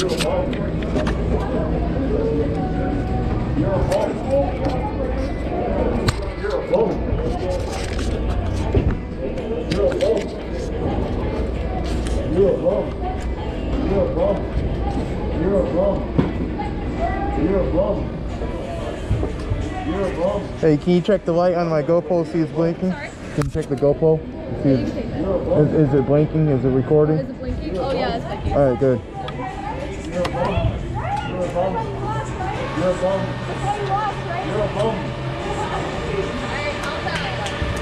Hey, can you check the light on my GoPro, see it's blinking? Sorry? Can you check the GoPro? See is it blinking? Is it recording? Is it blinking? Oh yeah, it's blinking. Alright, good. You're a bum. You're a bum. You're a bum. You're a bum. Alright, I'll tell you.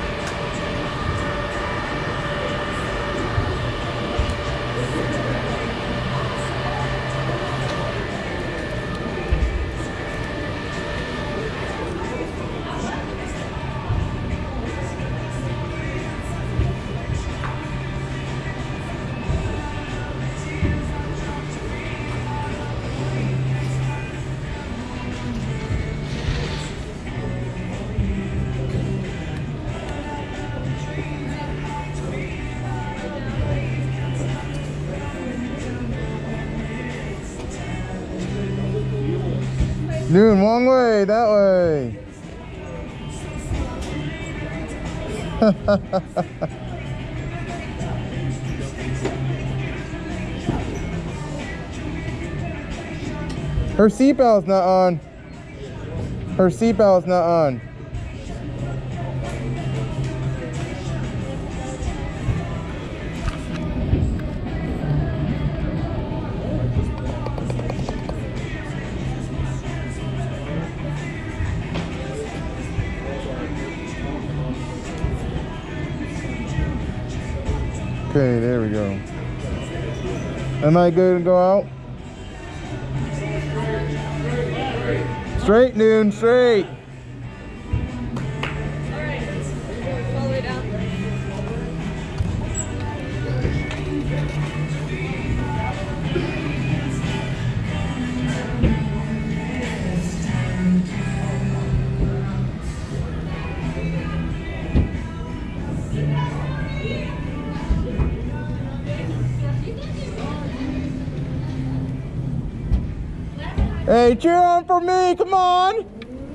Noon, wrong way, that way. Her seatbelt's not on. Her seatbelt's not on. Okay, there we go. Am I good to go out? Straight, Noon, straight. Alright, all the way down. Hey, cheer on for me, come on!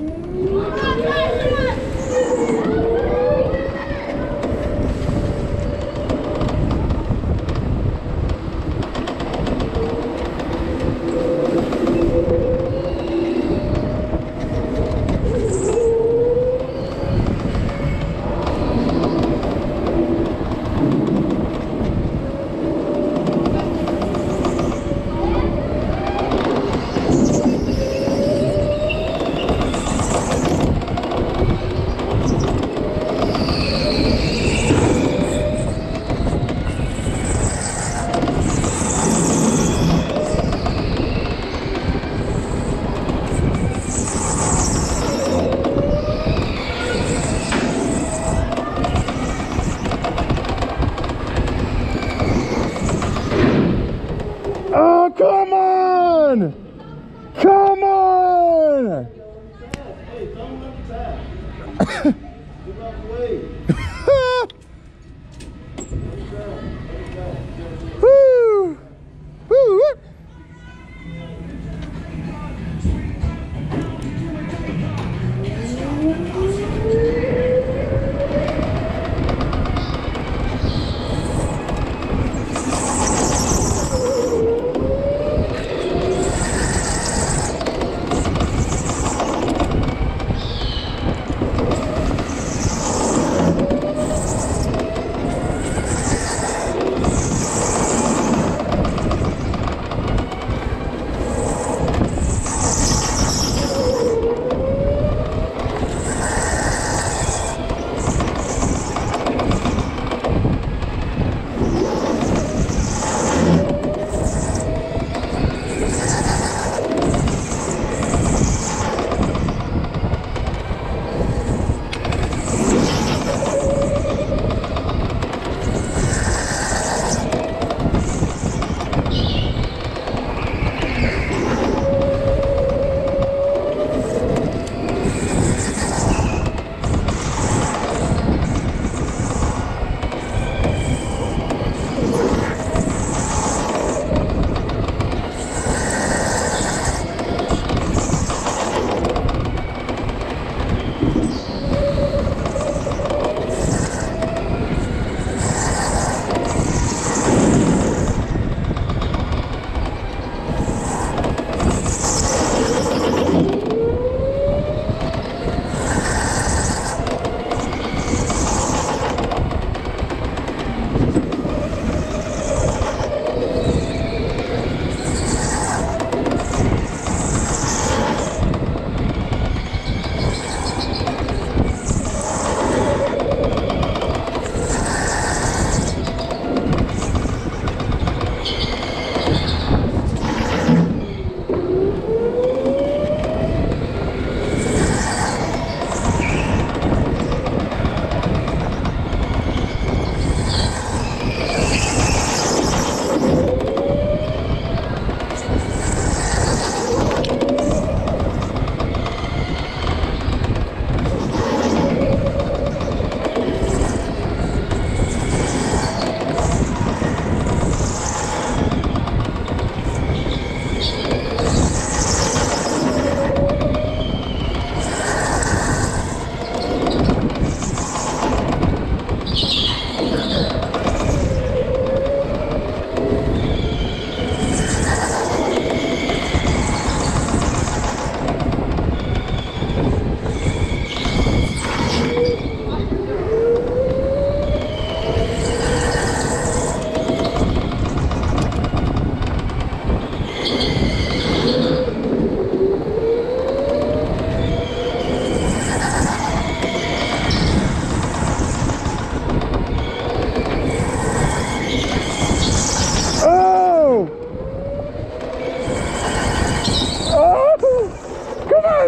Oh, come on! Come on! Hey, don't look back. Get out the way. Woo! Woo!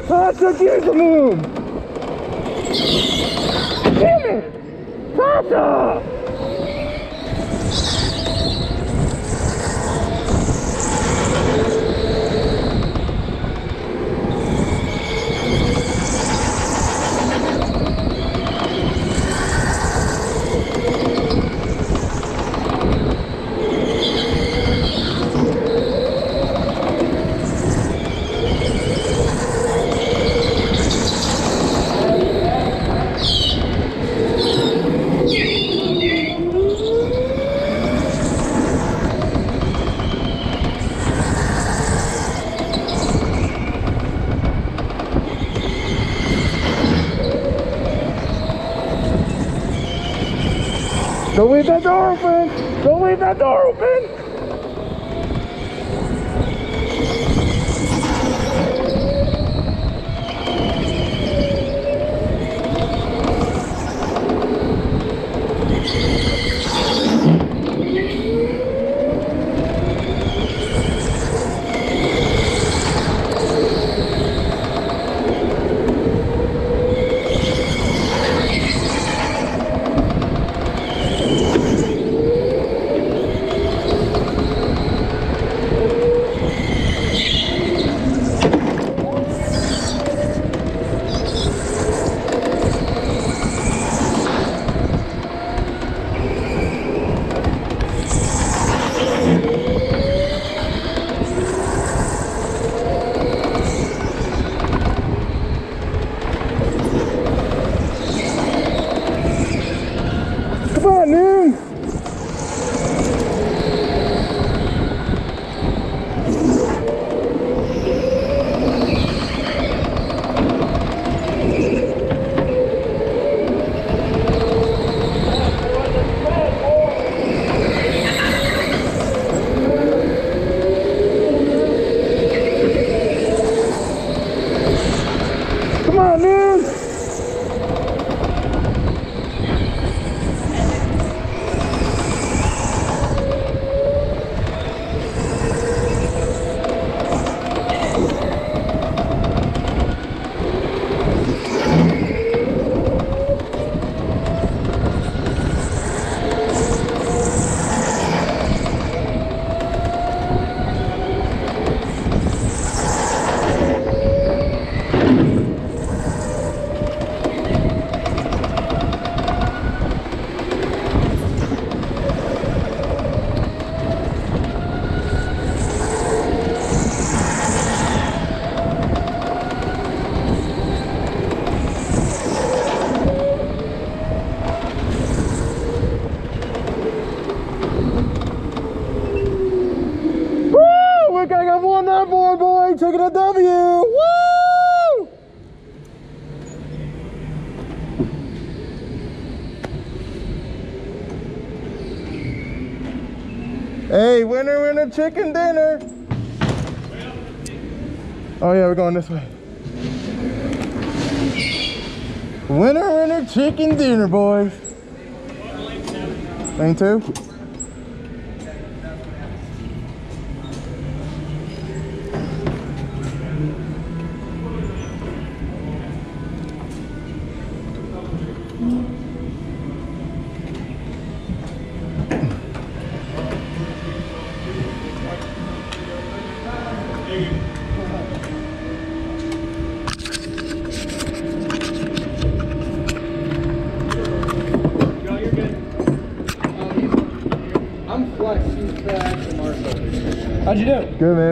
Tasha, give the move! Damn it! Tasha! Don't leave that door open! Don't leave that door open! Come on, Noon! Come on, Noon! Look, I got one that boy, taking a W. Woo! Hey, winner, chicken dinner. Oh yeah, we're going this way. Winner, chicken dinner, boys. Lane 2. I'm Flex, he's the actual Marshall. How'd you do? Good, man.